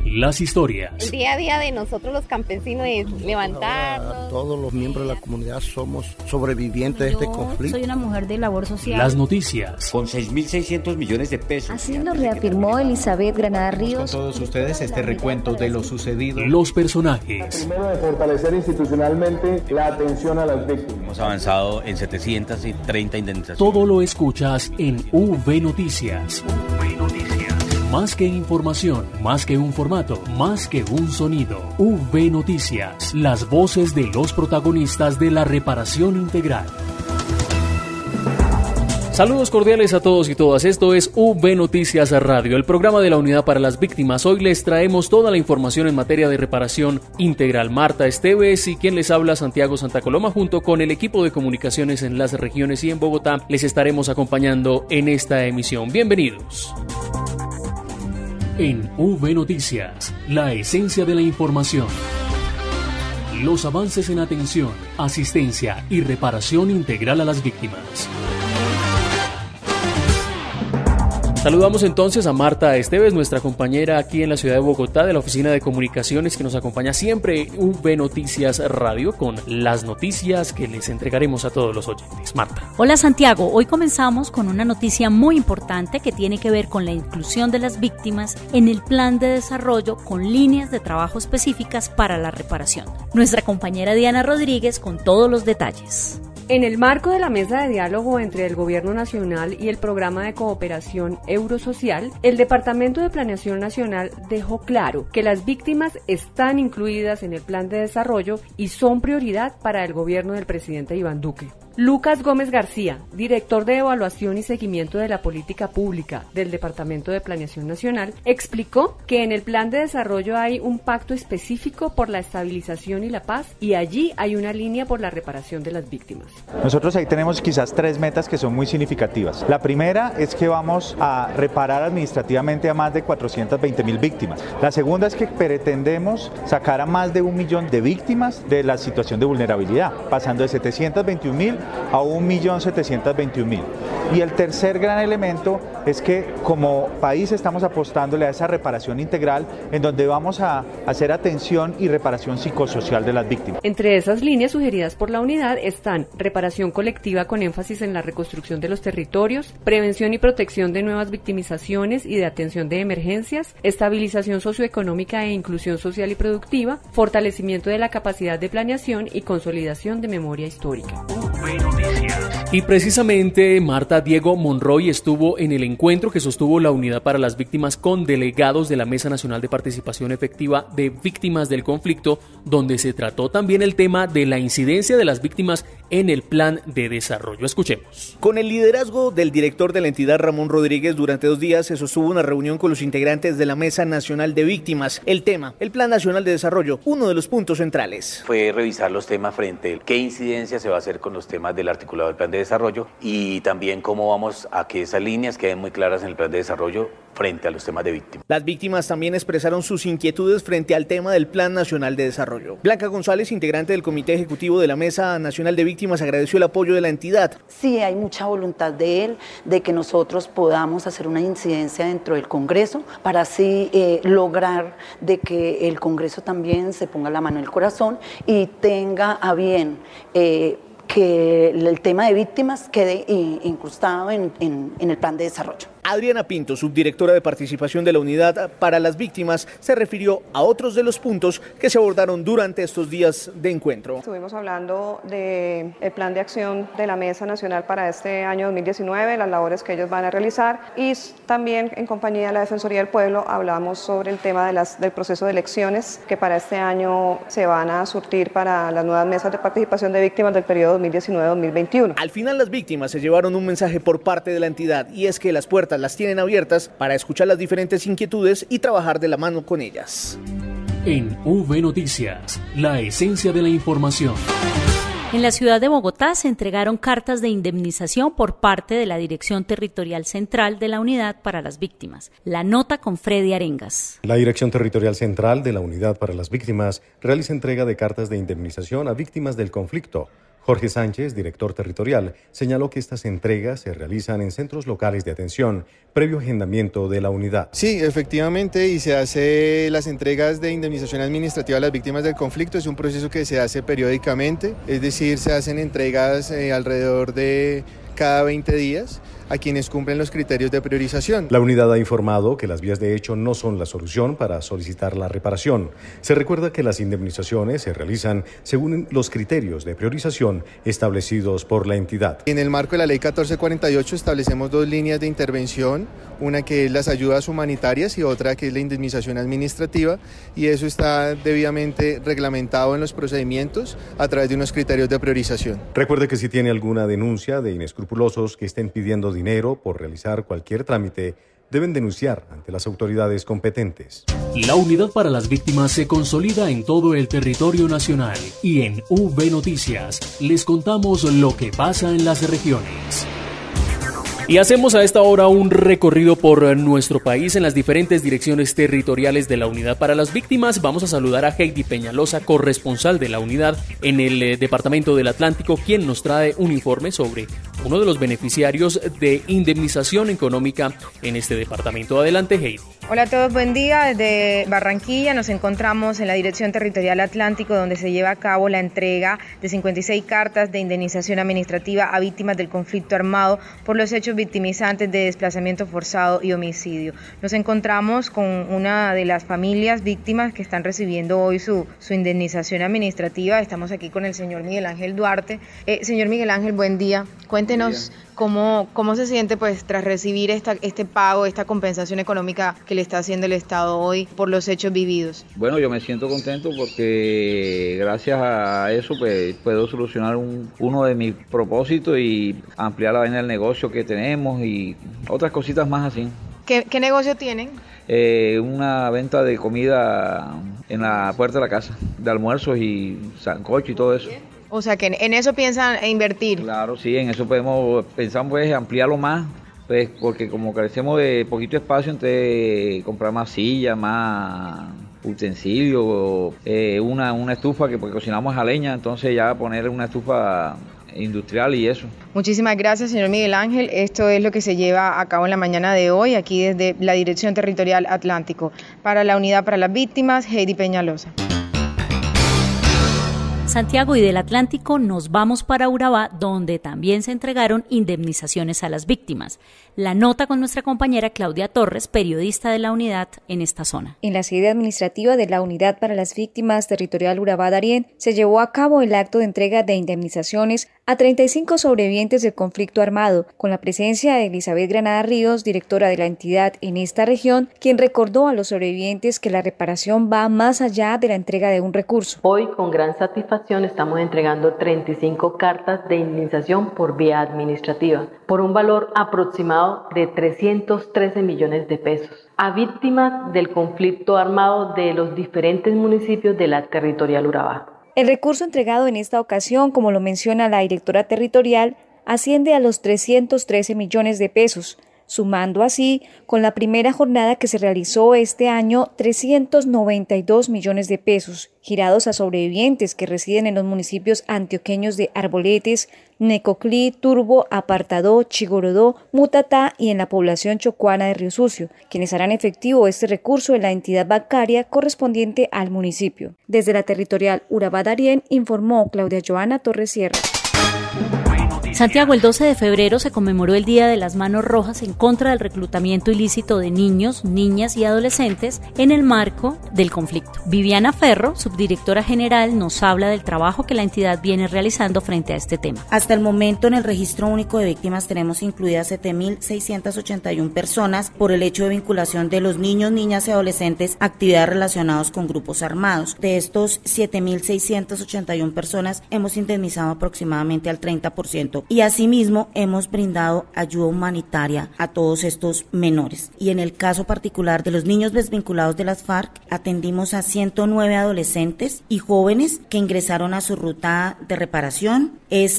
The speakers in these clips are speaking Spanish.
Las historias. El día a día de nosotros los campesinos es levantarnos. Todos los miembros de la comunidad somos sobrevivientes de este conflicto. Soy una mujer de labor social. Las noticias. Con 6.600 millones de pesos. Así lo reafirmó Elizabeth Granada Ríos. Con todos ustedes este recuento de lo sucedido. Los personajes. Primero, de fortalecer institucionalmente la atención a las víctimas. Hemos avanzado en 730 indemnizaciones. Todo lo escuchas en V Noticias. Más que información, más que un formato, más que un sonido. V Noticias, las voces de los protagonistas de la reparación integral. Saludos cordiales a todos y todas, esto es V Noticias Radio, el programa de la Unidad para las Víctimas. Hoy les traemos toda la información en materia de reparación integral. Marta Esteves y quien les habla, Santiago Santa Coloma, junto con el equipo de comunicaciones en las regiones y en Bogotá, les estaremos acompañando en esta emisión. Bienvenidos. En V Noticias, la esencia de la información. Los avances en atención, asistencia y reparación integral a las víctimas. Saludamos entonces a Marta Esteves, nuestra compañera aquí en la ciudad de Bogotá de la Oficina de Comunicaciones, que nos acompaña siempre en V Noticias Radio con las noticias que les entregaremos a todos los oyentes. Marta. Hola Santiago, hoy comenzamos con una noticia muy importante que tiene que ver con la inclusión de las víctimas en el plan de desarrollo con líneas de trabajo específicas para la reparación. Nuestra compañera Diana Rodríguez con todos los detalles. En el marco de la mesa de diálogo entre el Gobierno Nacional y el Programa de Cooperación Eurosocial, el Departamento de Planeación Nacional dejó claro que las víctimas están incluidas en el plan de desarrollo y son prioridad para el gobierno del presidente Iván Duque. Lucas Gómez García, director de Evaluación y Seguimiento de la Política Pública del Departamento de Planeación Nacional, explicó que en el plan de desarrollo hay un pacto específico por la estabilización y la paz y allí hay una línea por la reparación de las víctimas. Nosotros ahí tenemos quizás 3 metas que son muy significativas. La primera es que vamos a reparar administrativamente a más de 420.000 víctimas. La segunda es que pretendemos sacar a más de 1 millón de víctimas de la situación de vulnerabilidad, pasando de 721.000 a 1.721.000. Y el tercer gran elemento es que como país estamos apostándole a esa reparación integral en donde vamos a hacer atención y reparación psicosocial de las víctimas. Entre esas líneas sugeridas por la unidad están reparación colectiva con énfasis en la reconstrucción de los territorios, prevención y protección de nuevas victimizaciones y de atención de emergencias, estabilización socioeconómica e inclusión social y productiva, fortalecimiento de la capacidad de planeación y consolidación de memoria histórica. Y precisamente Marta, Diego Monroy estuvo en el encuentro que sostuvo la Unidad para las Víctimas con delegados de la Mesa Nacional de Participación Efectiva de Víctimas del Conflicto, donde se trató también el tema de la incidencia de las víctimas en el plan de desarrollo. Escuchemos. Con el liderazgo del director de la entidad, Ramón Rodríguez, durante 2 días se sostuvo una reunión con los integrantes de la Mesa Nacional de Víctimas. El tema, el Plan Nacional de Desarrollo, uno de los puntos centrales. Fue revisar los temas frente a qué incidencia se va a hacer con los temas del articulado del plan de desarrollo y también cómo vamos a que esas líneas queden muy claras en el plan de desarrollo frente a los temas de víctimas. Las víctimas también expresaron sus inquietudes frente al tema del Plan Nacional de Desarrollo. Blanca González, integrante del Comité Ejecutivo de la Mesa Nacional de Víctimas, agradeció el apoyo de la entidad. Sí, hay mucha voluntad de él, de que nosotros podamos hacer una incidencia dentro del Congreso para así lograr de que el Congreso también se ponga la mano en el corazón y tenga a bien que el tema de víctimas quede incrustado en el plan de desarrollo. Adriana Pinto, subdirectora de participación de la Unidad para las Víctimas, se refirió a otros de los puntos que se abordaron durante estos días de encuentro. Estuvimos hablando del plan de acción de la Mesa Nacional para este año 2019, las labores que ellos van a realizar y también en compañía de la Defensoría del Pueblo hablamos sobre el tema del proceso de elecciones que para este año se van a surtir para las nuevas mesas de participación de víctimas del periodo 2019-2021. Al final las víctimas se llevaron un mensaje por parte de la entidad y es que las puertas las tienen abiertas para escuchar las diferentes inquietudes y trabajar de la mano con ellas. En V Noticias, la esencia de la información. En la ciudad de Bogotá se entregaron cartas de indemnización por parte de la Dirección Territorial Central de la Unidad para las Víctimas. La nota con Freddy Arengas. La Dirección Territorial Central de la Unidad para las Víctimas realiza entrega de cartas de indemnización a víctimas del conflicto. Jorge Sánchez, director territorial, señaló que estas entregas se realizan en centros locales de atención, previo agendamiento de la unidad. Sí, efectivamente, y se hace las entregas de indemnización administrativa a las víctimas del conflicto. Es un proceso que se hace periódicamente, es decir, se hacen entregas alrededor de cada 20 días a quienes cumplen los criterios de priorización. La unidad ha informado que las vías de hecho no son la solución para solicitar la reparación. Se recuerda que las indemnizaciones se realizan según los criterios de priorización establecidos por la entidad. En el marco de la Ley 1448 establecemos 2 líneas de intervención, una que es las ayudas humanitarias y otra que es la indemnización administrativa, y eso está debidamente reglamentado en los procedimientos a través de unos criterios de priorización. Recuerde que si tiene alguna denuncia de inescrupulosos que estén pidiendo dinero por realizar cualquier trámite, deben denunciar ante las autoridades competentes. La unidad para las víctimas se consolida en todo el territorio nacional y en V Noticias les contamos lo que pasa en las regiones. Y hacemos a esta hora un recorrido por nuestro país en las diferentes direcciones territoriales de la Unidad para las Víctimas. Vamos a saludar a Heidi Peñalosa, corresponsal de la unidad en el Departamento del Atlántico, quien nos trae un informe sobre uno de los beneficiarios de indemnización económica en este departamento. Adelante, Heidi. Hola a todos, buen día. Desde Barranquilla nos encontramos en la Dirección Territorial Atlántico, donde se lleva a cabo la entrega de 56 cartas de indemnización administrativa a víctimas del conflicto armado por los hechos victimizantes de desplazamiento forzado y homicidio. Nos encontramos con una de las familias víctimas que están recibiendo hoy su indemnización administrativa. Estamos aquí con el señor Miguel Ángel Duarte. Señor Miguel Ángel, buen día. Cuéntenos cómo se siente pues tras recibir este pago, esta compensación económica que le está haciendo el Estado hoy por los hechos vividos. Bueno, yo me siento contento porque gracias a eso pues puedo solucionar uno de mis propósitos y ampliar la vaina del negocio que tenemos y otras cositas más así. ¿Qué negocio tienen? Una venta de comida en la puerta de la casa, de almuerzos y sancocho y todo eso. O sea, que en eso piensan invertir. Claro, sí, en eso pensamos pues ampliarlo más, pues porque como carecemos de poquito espacio, entonces comprar más sillas, más utensilios, una estufa que porque cocinamos a leña, entonces ya poner una estufa industrial y eso. Muchísimas gracias, señor Miguel Ángel. Esto es lo que se lleva a cabo en la mañana de hoy, aquí desde la Dirección Territorial Atlántico. Para la Unidad para las Víctimas, Heidi Peñalosa. Santiago, y del Atlántico nos vamos para Urabá, donde también se entregaron indemnizaciones a las víctimas. La nota con nuestra compañera Claudia Torres, periodista de la unidad en esta zona. En la sede administrativa de la Unidad para las Víctimas Territorial Urabá-Darién se llevó a cabo el acto de entrega de indemnizaciones a 35 sobrevivientes del conflicto armado, con la presencia de Elizabeth Granada Ríos, directora de la entidad en esta región, quien recordó a los sobrevivientes que la reparación va más allá de la entrega de un recurso. Hoy, con gran satisfacción, estamos entregando 35 cartas de indemnización por vía administrativa, por un valor aproximado de 313 millones de pesos, a víctimas del conflicto armado de los diferentes municipios de la territorial Urabá. El recurso entregado en esta ocasión, como lo menciona la directora territorial, asciende a los 313 millones de pesos, sumando así con la primera jornada que se realizó este año 392 millones de pesos, girados a sobrevivientes que residen en los municipios antioqueños de Arboletes, Necoclí, Turbo, Apartadó, Chigorodó, Mutatá y en la población chocuana de Río Sucio, quienes harán efectivo este recurso en la entidad bancaria correspondiente al municipio. Desde la territorial Urabá-Darién informó Claudia Joana Torres Sierra. Santiago, el 12 de febrero se conmemoró el Día de las Manos Rojas en contra del reclutamiento ilícito de niños, niñas y adolescentes en el marco del conflicto. Viviana Ferro, subdirectora general, nos habla del trabajo que la entidad viene realizando frente a este tema. Hasta el momento, en el Registro Único de Víctimas tenemos incluidas 7.681 personas por el hecho de vinculación de los niños, niñas y adolescentes a actividades relacionadas con grupos armados. De estos 7.681 personas, hemos indemnizado aproximadamente al 30%. y asimismo hemos brindado ayuda humanitaria a todos estos menores. Y en el caso particular de los niños desvinculados de las FARC, atendimos a 109 adolescentes y jóvenes que ingresaron a su ruta de reparación.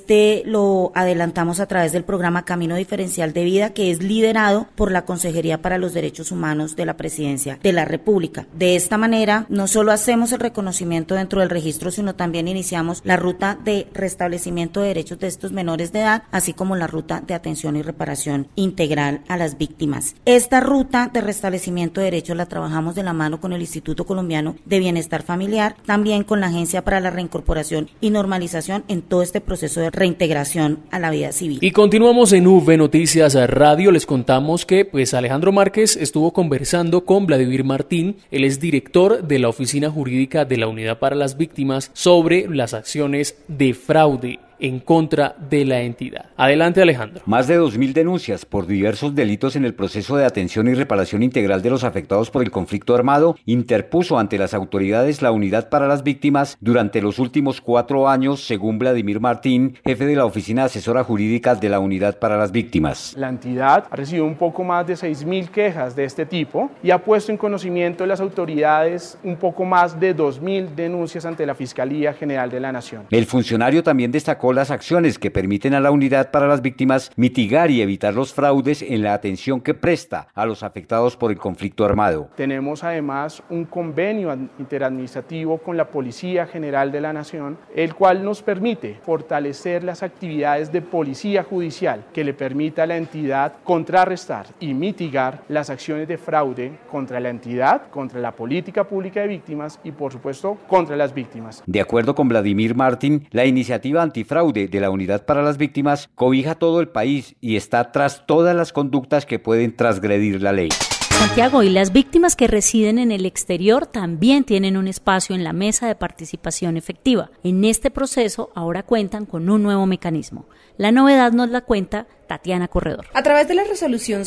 Lo adelantamos a través del programa Camino Diferencial de Vida, que es liderado por la Consejería para los Derechos Humanos de la Presidencia de la República. De esta manera, no solo hacemos el reconocimiento dentro del registro, sino también iniciamos la ruta de restablecimiento de derechos de estos menores de edad, así como la ruta de atención y reparación integral a las víctimas. Esta ruta de restablecimiento de derechos la trabajamos de la mano con el Instituto Colombiano de Bienestar Familiar, también con la Agencia para la Reincorporación y Normalización en todo este proceso de reintegración a la vida civil. Y continuamos en V Noticias Radio. Les contamos que Alejandro Márquez estuvo conversando con Vladimir Martín, él es director de la Oficina Jurídica de la Unidad para las Víctimas, sobre las acciones de fraude en contra de la entidad. Adelante, Alejandro. Más de 2.000 denuncias por diversos delitos en el proceso de atención y reparación integral de los afectados por el conflicto armado interpuso ante las autoridades la Unidad para las Víctimas durante los últimos 4 años, según Vladimir Martín, jefe de la Oficina Asesora Jurídica de la Unidad para las Víctimas. La entidad ha recibido un poco más de 6.000 quejas de este tipo y ha puesto en conocimiento de las autoridades un poco más de 2.000 denuncias ante la Fiscalía General de la Nación. El funcionario también destacó las acciones que permiten a la Unidad para las Víctimas mitigar y evitar los fraudes en la atención que presta a los afectados por el conflicto armado. Tenemos además un convenio interadministrativo con la Policía General de la Nación, el cual nos permite fortalecer las actividades de policía judicial que le permita a la entidad contrarrestar y mitigar las acciones de fraude contra la entidad, contra la política pública de víctimas y, por supuesto, contra las víctimas. De acuerdo con Vladimir Martín, la iniciativa antifraude de la Unidad para las Víctimas cobija todo el país y está tras todas las conductas que pueden transgredir la ley. Santiago, y las víctimas que residen en el exterior también tienen un espacio en la mesa de participación efectiva. En este proceso ahora cuentan con un nuevo mecanismo. La novedad nos la cuenta Tatiana Corredor. A través de la resolución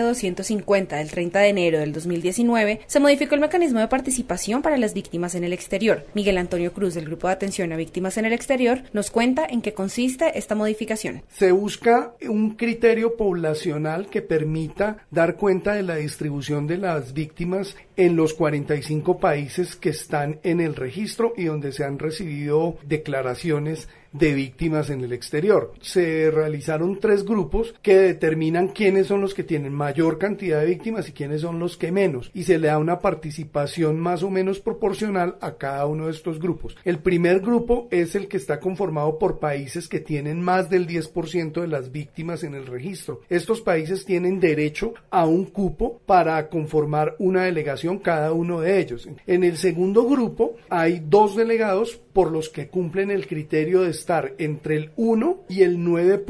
00250 del 30 de enero del 2019, se modificó el mecanismo de participación para las víctimas en el exterior. Miguel Antonio Cruz, del Grupo de Atención a Víctimas en el Exterior, nos cuenta en qué consiste esta modificación. Se busca un criterio poblacional que permita dar cuenta de la distribución de las víctimas en los 45 países que están en el registro y donde se han recibido declaraciones de víctimas en el exterior. Se realizaron 3 grupos que determinan quiénes son los que tienen mayor cantidad de víctimas y quiénes son los que menos, y se le da una participación más o menos proporcional a cada uno de estos grupos. El primer grupo es el que está conformado por países que tienen más del 10% de las víctimas en el registro. Estos países tienen derecho a un cupo para conformar una delegación cada uno de ellos. En el segundo grupo hay 2 delegados por los que cumplen el criterio de estar entre el 1 y el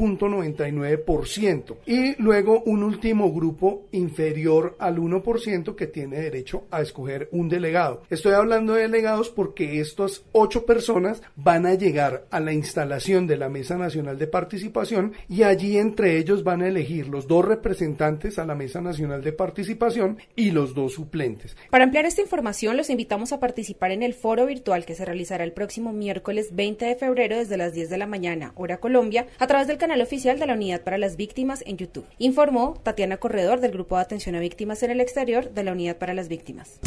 9.99%, y luego un último grupo inferior al 1% que tiene derecho a escoger un delegado. Estoy hablando de delegados porque estas 8 personas van a llegar a la instalación de la Mesa Nacional de Participación y allí entre ellos van a elegir los 2 representantes a la Mesa Nacional de Participación y los 2 suplentes. Para ampliar esta información, los invitamos a participar en el foro virtual que se realizará el próximo miércoles 20 de febrero desde las 10 de la mañana, hora Colombia, a través del canal oficial de la Unidad para las Víctimas en YouTube. Informó Tatiana Corredor, del Grupo de Atención a Víctimas en el Exterior de la Unidad para las Víctimas.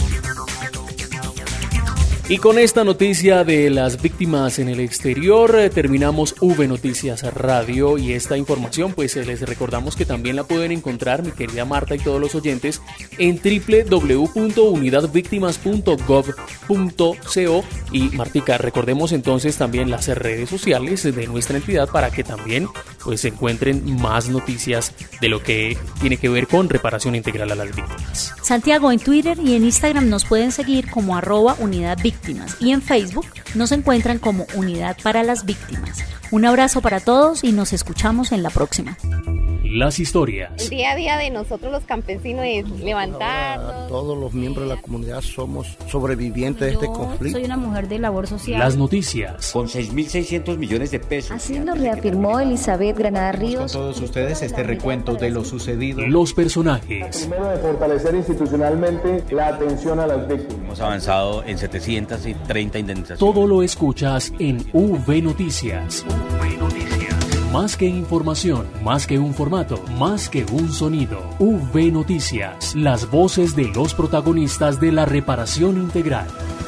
Y con esta noticia de las víctimas en el exterior terminamos V Noticias Radio, y esta información les recordamos que también la pueden encontrar, mi querida Marta y todos los oyentes, en www.unidadvictimas.gov.co. Y Martica, recordemos entonces también las redes sociales de nuestra entidad para que también se encuentren más noticias de lo que tiene que ver con reparación integral a las víctimas. Santiago, en Twitter y en Instagram nos pueden seguir como @unidadvíctimas, y en Facebook nos encuentran como Unidad para las Víctimas. Un abrazo para todos y nos escuchamos en la próxima. Las historias. El día a día de nosotros los campesinos es levantarnos. Todos los miembros de la comunidad somos sobrevivientes de este conflicto. Soy una mujer de labor social. Las noticias. Con 6.600 millones de pesos. Así lo reafirmó Elizabeth Granada Ríos. Con todos ustedes este recuento de lo sucedido. Los personajes. Primero, de fortalecer institucionalmente la atención a las víctimas. Hemos avanzado en 730 indemnizaciones. Todo lo escuchas en V Noticias. V Noticias. Más que información, más que un formato, más que un sonido. V Noticias, las voces de los protagonistas de la reparación integral.